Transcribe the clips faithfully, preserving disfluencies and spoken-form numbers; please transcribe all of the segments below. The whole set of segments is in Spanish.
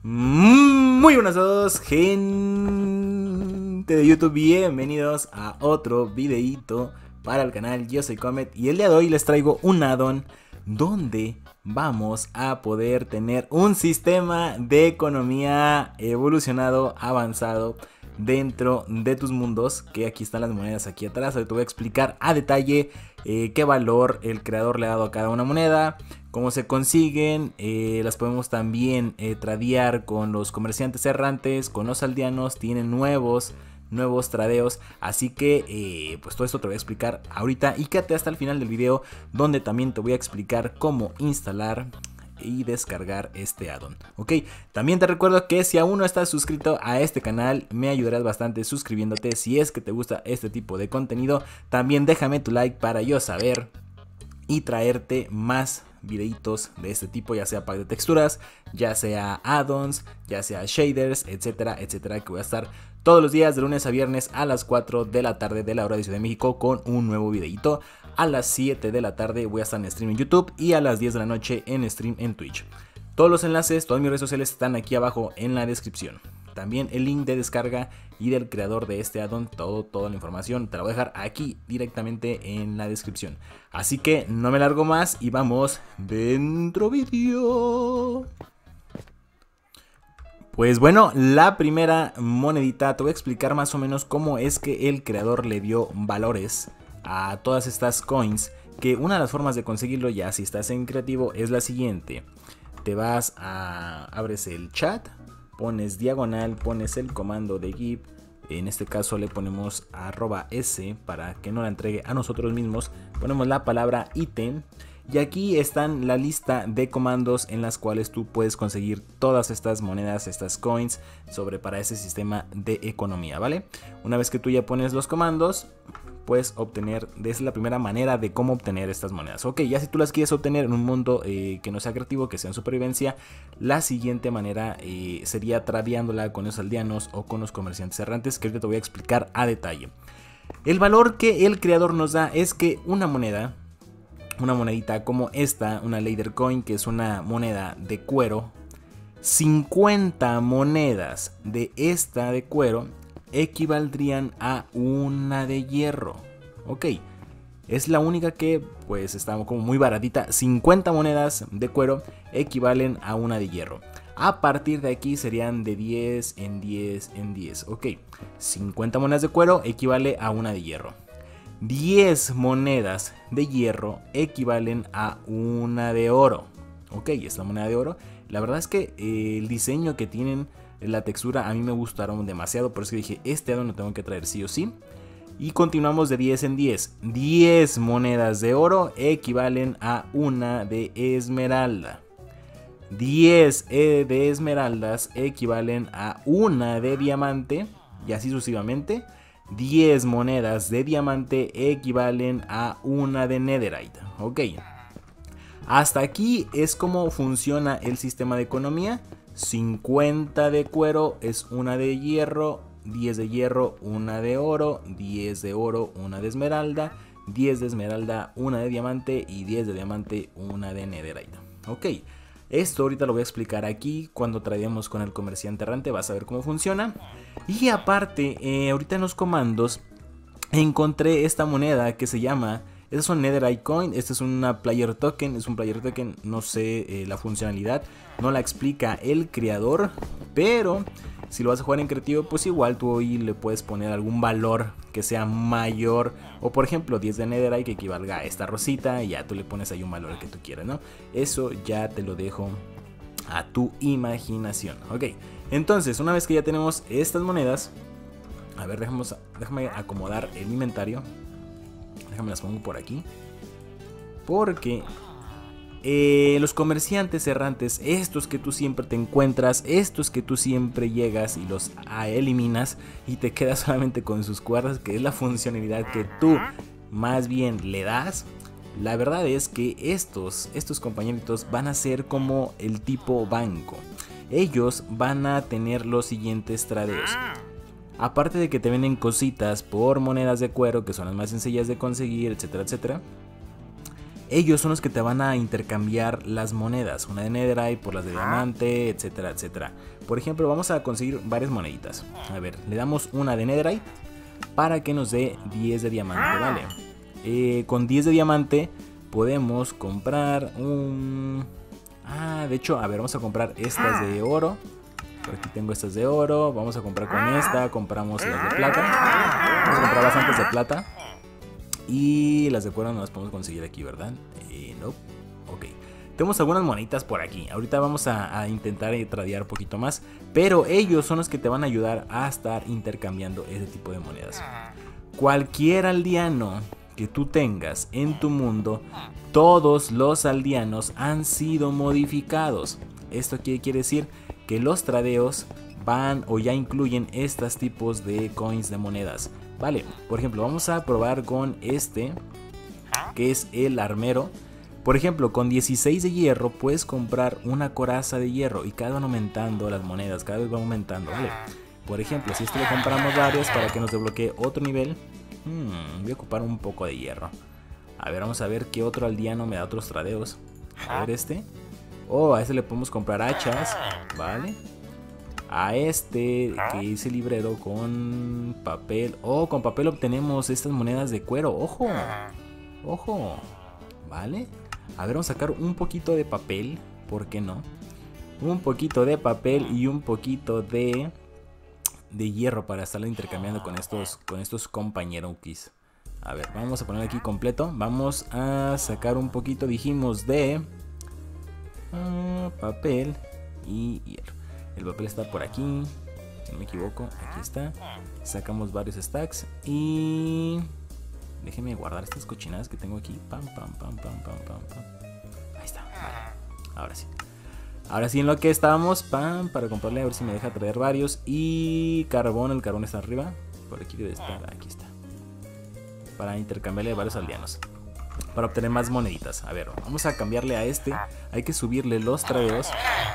Muy buenas a todos, gente de YouTube, bienvenidos a otro videito para el canal. Yo soy Comet y el día de hoy les traigo un addon donde vamos a poder tener un sistema de economía evolucionado, avanzado dentro de tus mundos, que aquí están las monedas aquí atrás. Ahora te voy a explicar a detalle eh, qué valor el creador le ha dado a cada una moneda, cómo se consiguen, eh, las podemos también eh, tradear con los comerciantes errantes, con los aldeanos, tienen nuevos nuevos tradeos, así que eh, pues todo esto te voy a explicar ahorita y quédate hasta el final del video donde también te voy a explicar cómo instalar y descargar este addon. Ok, también te recuerdo que si aún no estás suscrito a este canal, me ayudarás bastante suscribiéndote. Si es que te gusta este tipo de contenido, también déjame tu like para yo saber y traerte más videitos de este tipo, ya sea pack de texturas, ya sea addons, ya sea shaders, etcétera, etcétera, que voy a estar todos los días de lunes a viernes a las cuatro de la tarde de la hora de Ciudad de México con un nuevo videito. A las siete de la tarde voy a estar en stream en YouTube y a las diez de la noche en stream en Twitch. Todos los enlaces, todas mis redes sociales están aquí abajo en la descripción. También el link de descarga y del creador de este addon, todo, toda la información te la voy a dejar aquí directamente en la descripción. Así que no me largo más y vamos dentro vídeo. Pues bueno, la primera monedita te voy a explicar más o menos cómo es que el creador le dio valores a todas estas coins. Que una de las formas de conseguirlo, ya si estás en creativo, es la siguiente. Te vas a... abres el chat, pones diagonal, pones el comando de give. En este caso le ponemos arroba s para que no la entregue a nosotros mismos. Ponemos la palabra ítem. Y aquí están la lista de comandos en las cuales tú puedes conseguir todas estas monedas, estas coins, sobre para ese sistema de economía, ¿vale? Una vez que tú ya pones los comandos, puedes obtener, esa es la primera manera de cómo obtener estas monedas. Ok, ya si tú las quieres obtener en un mundo eh, que no sea creativo, que sea en supervivencia, la siguiente manera eh, sería tradeándola con los aldeanos o con los comerciantes errantes, que ahorita te voy a explicar a detalle. El valor que el creador nos da es que una moneda, una monedita como esta, una Leather Coin, que es una moneda de cuero, cincuenta monedas de esta de cuero equivaldrían a una de hierro. Ok, es la única que pues está como muy baratita. cincuenta monedas de cuero equivalen a una de hierro. A partir de aquí serían de diez en diez en diez. Ok, cincuenta monedas de cuero equivale a una de hierro. diez monedas de hierro equivalen a una de oro. Ok, esta moneda de oro. La verdad es que eh, el diseño que tienen, la textura, a mí me gustaron demasiado. Por eso dije, este addon lo tengo que traer sí o sí. Y continuamos de diez en diez. diez monedas de oro equivalen a una de esmeralda. diez de esmeraldas equivalen a una de diamante. Y así sucesivamente. diez monedas de diamante equivalen a una de netherite. Ok. Hasta aquí es como funciona el sistema de economía. cincuenta de cuero es una de hierro, diez de hierro, una de oro, diez de oro, una de esmeralda, diez de esmeralda, una de diamante y diez de diamante, una de netherite. Ok. Esto ahorita lo voy a explicar aquí cuando traemos con el comerciante errante, vas a ver cómo funciona. Y aparte, eh, ahorita en los comandos encontré esta moneda que se llama, esta es un Netherite Coin, esta es una Player Token, es un Player Token, no sé eh, la funcionalidad, no la explica el creador, pero si lo vas a jugar en creativo, pues igual tú hoy le puedes poner algún valor que sea mayor, o por ejemplo diez de Netherite que equivalga a esta rosita, y ya tú le pones ahí un valor que tú quieras, ¿no? Eso ya te lo dejo a tu imaginación. Ok, entonces una vez que ya tenemos estas monedas, a ver, dejamos, déjame acomodar el inventario. Déjame las pongo por aquí. Porque eh, los comerciantes errantes, estos que tú siempre te encuentras, estos que tú siempre llegas y los ah, eliminas y te quedas solamente con sus cuerdas, que es la funcionalidad que tú más bien le das. La verdad es que estos, estos compañeritos van a ser como el tipo banco. Ellos van a tener los siguientes tradeos. Aparte de que te venden cositas por monedas de cuero, que son las más sencillas de conseguir, etcétera, etcétera. ellos son los que te van a intercambiar las monedas, una de netherite por las de diamante, etcétera, etcétera. Por ejemplo, vamos a conseguir varias moneditas. A ver, le damos una de netherite para que nos dé diez de diamante, ¿vale? Eh, con diez de diamante podemos comprar un... Ah, de hecho, a ver, vamos a comprar estas de oro. Por aquí tengo estas de oro. Vamos a comprar con esta. Compramos las de plata. Vamos a comprar bastantes de plata. Y las de cuero no las podemos conseguir aquí, ¿verdad? Eh, no. Ok. Tenemos algunas moneditas por aquí. Ahorita vamos a, a intentar tradear un poquito más. Pero ellos son los que te van a ayudar a estar intercambiando ese tipo de monedas. Cualquier aldeano que tú tengas en tu mundo, todos los aldeanos han sido modificados. ¿Esto qué quiere decir? Que los tradeos van o ya incluyen estos tipos de coins de monedas. Vale, por ejemplo, vamos a probar con este, que es el armero. Por ejemplo, con dieciséis de hierro puedes comprar una coraza de hierro y cada vez van aumentando las monedas, cada vez va aumentando, ¿vale? Por ejemplo, si esto le compramos varias para que nos desbloquee otro nivel, hmm, voy a ocupar un poco de hierro. A ver, vamos a ver qué otro aldeano me da otros tradeos. A ver este. Oh, a este le podemos comprar hachas, ¿vale? A este que es el librero con papel. Oh, con papel obtenemos estas monedas de cuero. ¡Ojo! ¡Ojo! ¿Vale? A ver, vamos a sacar un poquito de papel. ¿Por qué no? Un poquito de papel y un poquito de... de hierro para estarlo intercambiando con estos, con estos compañeros. A ver, vamos a poner aquí completo. Vamos a sacar un poquito, dijimos, de... Uh, papel y hierro. El papel está por aquí, si no me equivoco, aquí está. Sacamos varios stacks y... déjenme guardar estas cochinadas que tengo aquí. Pam, pam, pam, pam, pam, pam, pam. Ahí está, vale. Ahora sí. Ahora sí, en lo que estábamos, pam, para comprarle, a ver si me deja traer varios. Y carbón, el carbón está arriba. Por aquí debe estar, aquí está. Para intercambiarle varios aldeanos. Para obtener más moneditas. A ver, vamos a cambiarle a este. Hay que subirle los tradeos.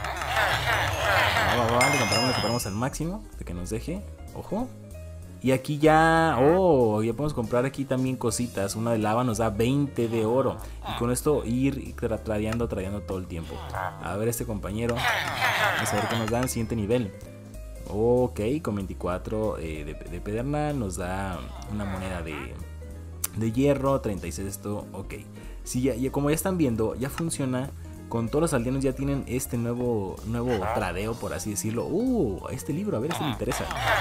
Va, va, va, le compramos, le compramos al máximo de que nos deje. Ojo. Y aquí ya, oh, ya podemos comprar aquí también cositas. Una de lava nos da veinte de oro. Y con esto ir tra tradeando, tradeando todo el tiempo. A ver este compañero. Vamos a ver qué nos da en siguiente nivel. Ok, con veinticuatro eh, de, de pedernal nos da una moneda de... de hierro, treinta y seis esto, ok. Sí, ya, ya, como ya están viendo, ya funciona. Con todos los aldeanos ya tienen este nuevo nuevo tradeo, por así decirlo. Uh, este libro, a ver si me interesa.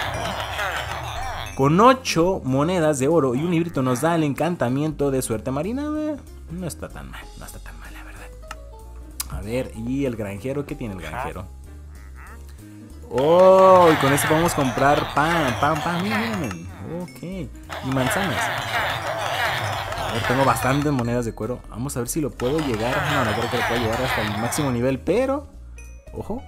Con ocho monedas de oro y un librito nos da el encantamiento de suerte marina. No está tan mal, no está tan mal, la verdad. A ver, y el granjero, ¿qué tiene el granjero? Oh, y con esto podemos comprar pan, pan, pan, miren. Ok, y manzanas. A ver, tengo bastantes monedas de cuero. Vamos a ver si lo puedo llegar. No, no creo que lo pueda llegar hasta el máximo nivel, pero... ojo.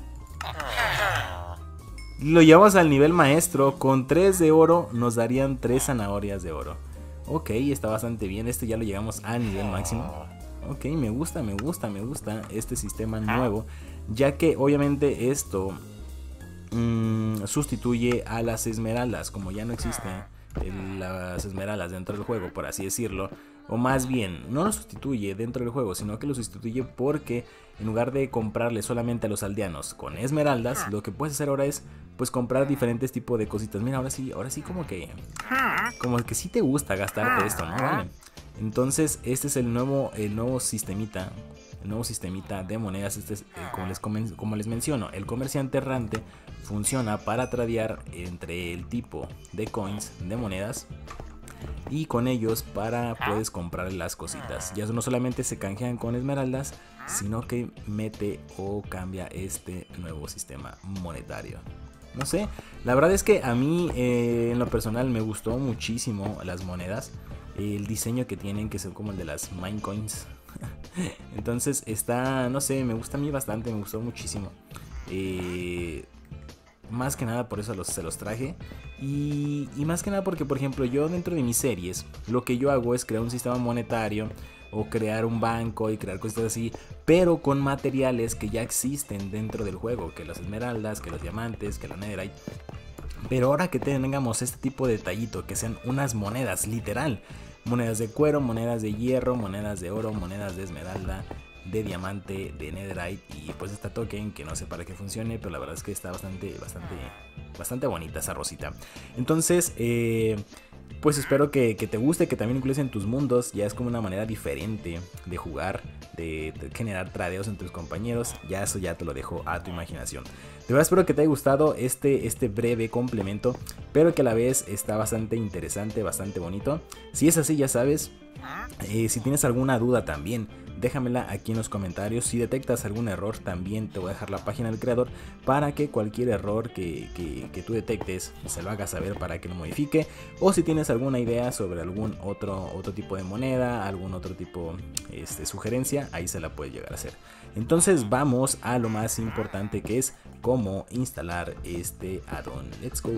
Lo llevamos al nivel maestro. Con tres de oro nos darían tres zanahorias de oro. Ok, está bastante bien. Este ya lo llegamos al nivel máximo. Ok, me gusta, me gusta, me gusta este sistema nuevo. Ya que obviamente esto mmm, sustituye a las esmeraldas. Como ya no existen las esmeraldas dentro del juego, por así decirlo. O más bien, no lo sustituye dentro del juego, sino que lo sustituye porque en lugar de comprarle solamente a los aldeanos con esmeraldas, lo que puedes hacer ahora es pues comprar diferentes tipos de cositas. Mira, ahora sí, ahora sí como que como que sí te gusta gastarte esto, ¿no? Vale. Entonces, este es el nuevo el nuevo sistemita, el nuevo sistemita de monedas. Este es, eh, como les como les menciono, el comerciante errante funciona para tradear entre el tipo de coins de monedas. Y con ellos para puedes comprar las cositas. Ya no solamente se canjean con esmeraldas, sino que mete o cambia este nuevo sistema monetario. No sé, la verdad es que a mí eh, en lo personal me gustó muchísimo las monedas. El diseño que tienen, que son como el de las Minecoins. Entonces está, no sé, me gusta a mí bastante, me gustó muchísimo. Eh... Más que nada por eso los, se los traje. Y, y más que nada porque, por ejemplo, yo dentro de mis series, lo que yo hago es crear un sistema monetario o crear un banco y crear cosas así, pero con materiales que ya existen dentro del juego, que las esmeraldas, que los diamantes, que la netherite. Pero ahora que tengamos este tipo de detallito, que sean unas monedas literal monedas de cuero, monedas de hierro, monedas de oro, monedas de esmeralda, de diamante, de netherite y pues esta token que no sé para qué funcione, pero la verdad es que está bastante, bastante, bastante bonita esa rosita. Entonces, eh, pues espero que, que te guste, que también incluyes en tus mundos. Ya es como una manera diferente de jugar, de, de generar tradeos entre tus compañeros. Ya eso ya te lo dejo a tu imaginación. De verdad espero que te haya gustado este, este breve complemento, pero que a la vez está bastante interesante, bastante bonito. Si es así, ya sabes, eh, si tienes alguna duda también, déjamela aquí en los comentarios. Si detectas algún error, también te voy a dejar la página del creador para que cualquier error que, que, que tú detectes se lo hagas saber para que lo modifique. O si tienes alguna idea sobre algún otro, otro tipo de moneda, algún otro tipo de este, sugerencia, ahí se la puedes llegar a hacer. Entonces vamos a lo más importante, que es cómo instalar este add-on. Let's go.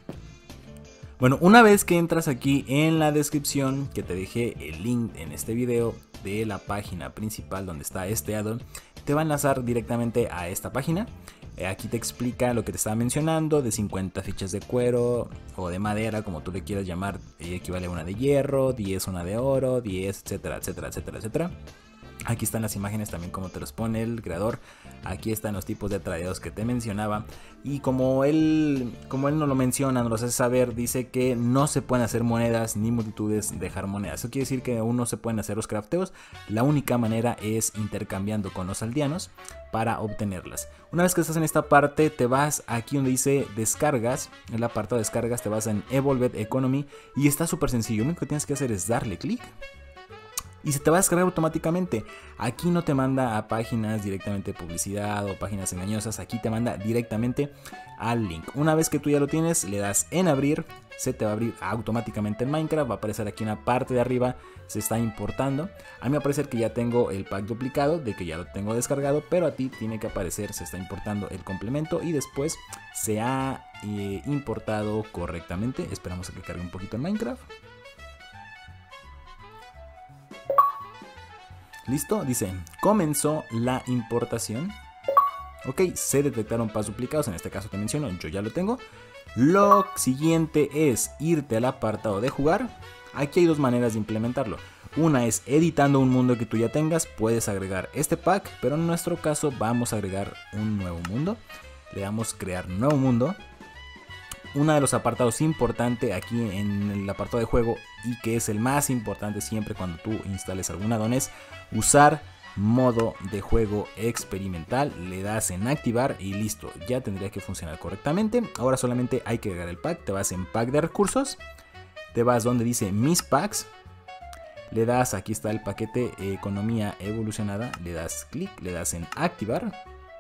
Bueno, una vez que entras aquí en la descripción, que te dejé el link en este video de la página principal donde está este add-on, te va a enlazar directamente a esta página. Aquí te explica lo que te estaba mencionando, de cincuenta fichas de cuero o de madera, como tú le quieras llamar, equivale a una de hierro, diez una de oro, diez, etcétera, etcétera, etcétera, etcétera. Aquí están las imágenes también como te los pone el creador. Aquí están los tipos de tradeos que te mencionaba. Y como él, como él no lo menciona, nos lo hace saber, dice que no se pueden hacer monedas ni multitudes dejar monedas. Eso quiere decir que aún no se pueden hacer los crafteos. La única manera es intercambiando con los aldeanos para obtenerlas. Una vez que estás en esta parte, te vas aquí donde dice descargas. En el apartado de descargas te vas en Evolved Economy. Y está súper sencillo. Lo único que tienes que hacer es darle clic y se te va a descargar automáticamente. Aquí no te manda a páginas directamente de publicidad o páginas engañosas. Aquí te manda directamente al link. Una vez que tú ya lo tienes, le das en abrir. Se te va a abrir automáticamente en Minecraft. Va a aparecer aquí en la parte de arriba. Se está importando. A mí me va a aparecer que ya tengo el pack duplicado, de que ya lo tengo descargado. Pero a ti tiene que aparecer, se está importando el complemento. Y después se ha eh, importado correctamente. Esperamos a que cargue un poquito en Minecraft. Listo, dice, comenzó la importación. Ok, se detectaron packs duplicados, en este caso te menciono, yo ya lo tengo. Lo siguiente es irte al apartado de jugar. Aquí hay dos maneras de implementarlo. Una es editando un mundo que tú ya tengas, puedes agregar este pack, pero en nuestro caso vamos a agregar un nuevo mundo. Le damos crear nuevo mundo. Uno de los apartados importantes aquí en el apartado de juego, y que es el más importante siempre cuando tú instales algún addon, es usar modo de juego experimental. Le das en activar y listo, ya tendría que funcionar correctamente. Ahora solamente hay que agregar el pack. Te vas en pack de recursos, te vas donde dice mis packs, le das, aquí está el paquete economía evolucionada, le das clic, le das en activar.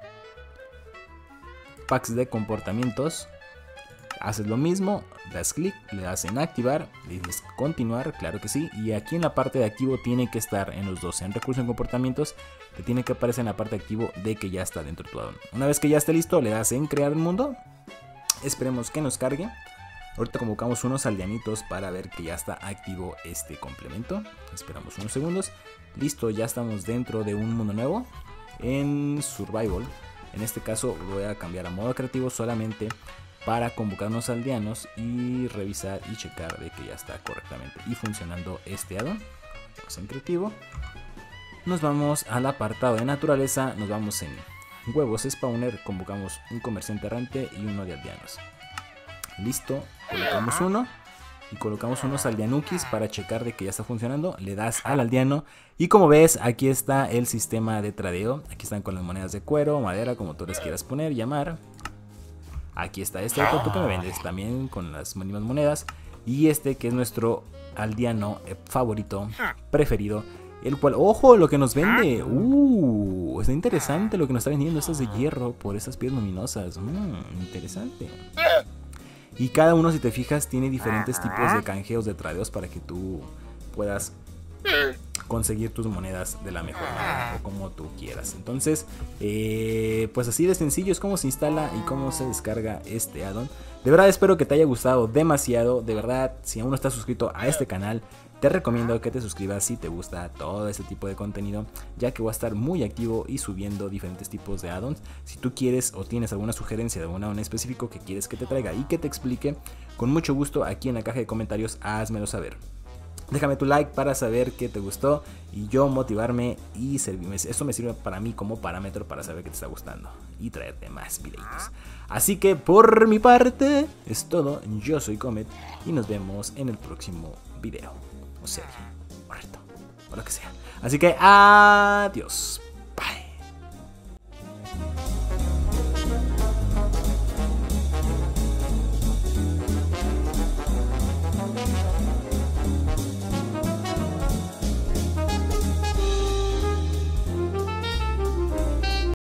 Packs de comportamientos, haces lo mismo, das clic, le das en activar, le dices continuar, claro que sí, y aquí en la parte de activo tiene que estar en los dos, en recursos y en comportamientos, te tiene que aparecer en la parte de activo de que ya está dentro de tu addon. Una vez que ya esté listo, le das en crear un mundo, esperemos que nos cargue. Ahorita convocamos unos aldeanitos para ver que ya está activo este complemento, esperamos unos segundos, listo, ya estamos dentro de un mundo nuevo, en Survival. En este caso voy a cambiar a modo creativo solamente para convocar unos aldeanos y revisar y checar de que ya está correctamente y funcionando este addon. Vamos en creativo, nos vamos al apartado de naturaleza, nos vamos en huevos spawner, convocamos un comerciante errante y uno de aldeanos. Listo, colocamos uno y colocamos unos aldeanukis para checar de que ya está funcionando. Le das al aldeano y como ves aquí está el sistema de tradeo. Aquí están con las monedas de cuero, madera, como tú les quieras poner, llamar. Aquí está este otro que me vendes también con las mismas monedas. Y este que es nuestro aldeano favorito, preferido, el cual, ojo, lo que nos vende. Uh, está interesante lo que nos está vendiendo. Estas de hierro por estas piedras luminosas. Mmm, interesante. Y cada uno, si te fijas, tiene diferentes tipos de canjeos de tradeos para que tú puedas conseguir tus monedas de la mejor manera o como tú quieras. Entonces, eh, pues así de sencillo es como se instala y cómo se descarga este addon. De verdad espero que te haya gustado demasiado. De verdad, si aún no estás suscrito a este canal, te recomiendo que te suscribas si te gusta todo este tipo de contenido, ya que voy a estar muy activo y subiendo diferentes tipos de addons. Si tú quieres o tienes alguna sugerencia de un addon específico que quieres que te traiga y que te explique, con mucho gusto aquí en la caja de comentarios házmelo saber. Déjame tu like para saber qué te gustó y yo motivarme y servirme. Esto me sirve para mí como parámetro para saber que te está gustando y traerte más videitos. Así que por mi parte es todo. Yo soy Comet y nos vemos en el próximo video o serie o reto o lo que sea. Así que adiós.